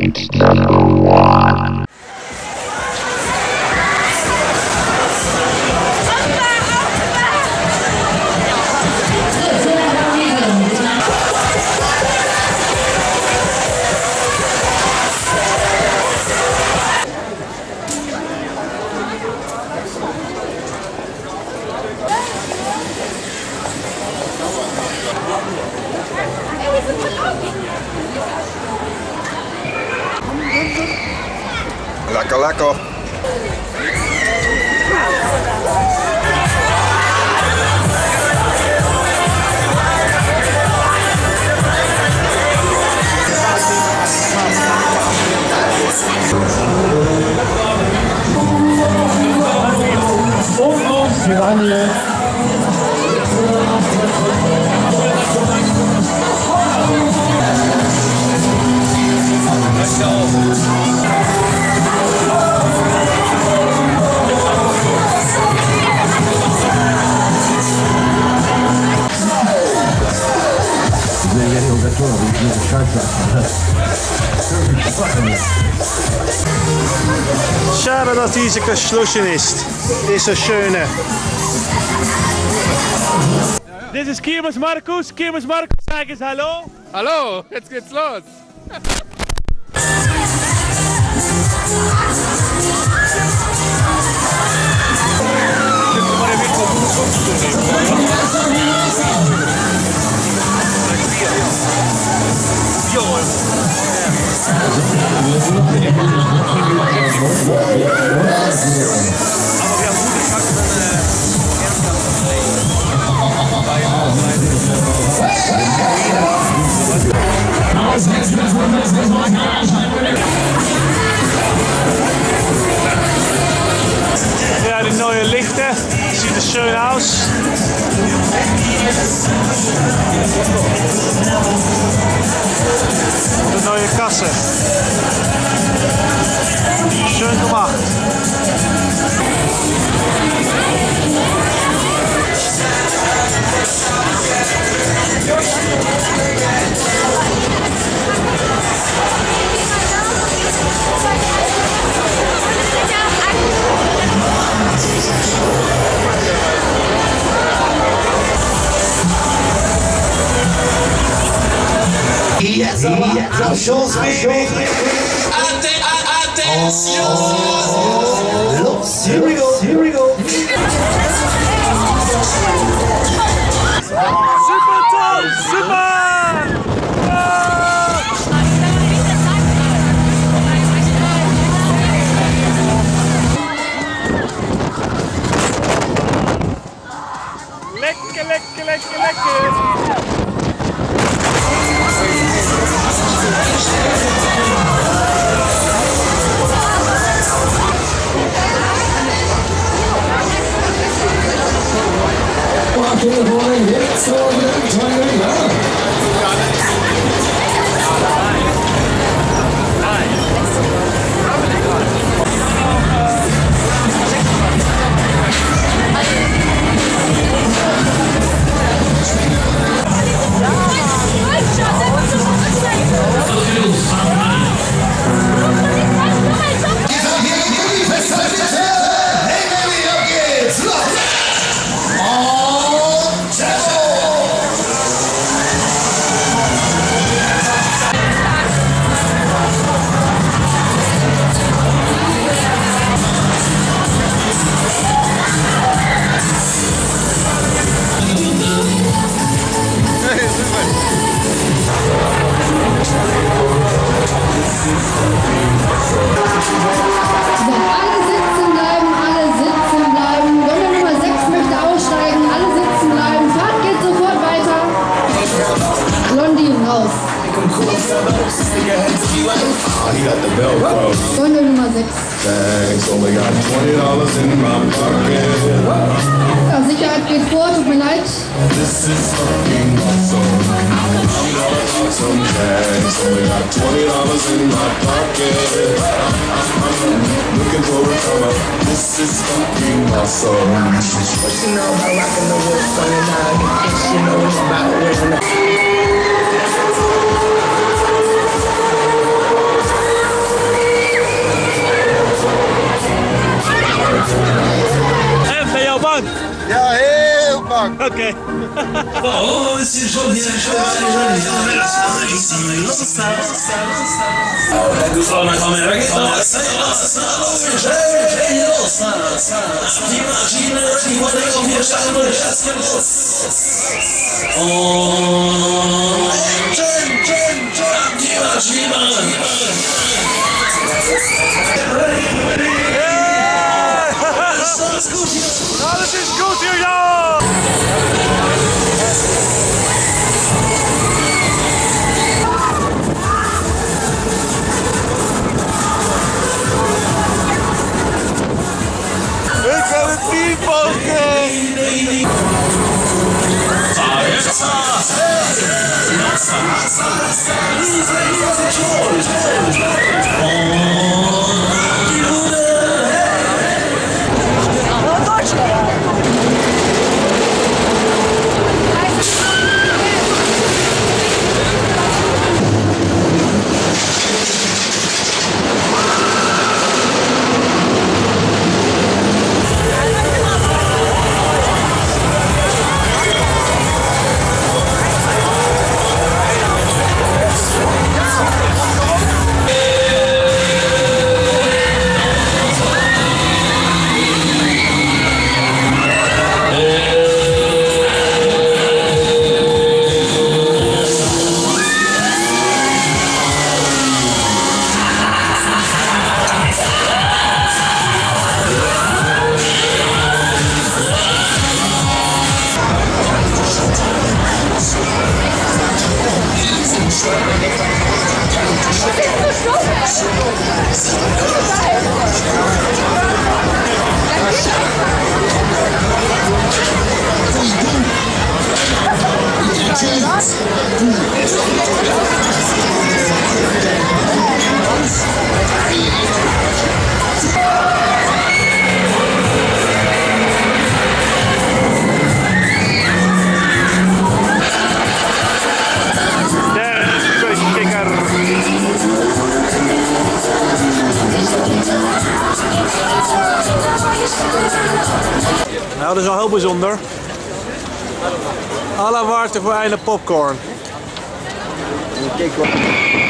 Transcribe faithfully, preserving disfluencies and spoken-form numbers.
It's number one. Lekker, lekker. Schade, dass diese geschlossen ist. Diese schöne. This is Kirmes Markus. Kirmes Markus, sag es Hallo. Hallo, jetzt geht's los. Ja, die neue Lichter. Sieht es schön aus. De neue Kasse. Schön gemacht. Jetzt aber Abschuss, Baby. Attention! Los, here we go, here we go. Super toll, super! Lecker, lecker, lecker, lecker! Runde Nummer sechs. Ja, Sicherheit geht vor, tut mir leid. Oké. Oh, c'est joli, c'est joli, Alles is goed hier, ja! Ik kan het niet pakken! Nou, dat is wel heel bijzonder. Alle wachten voor een popcorn. Kijk wat.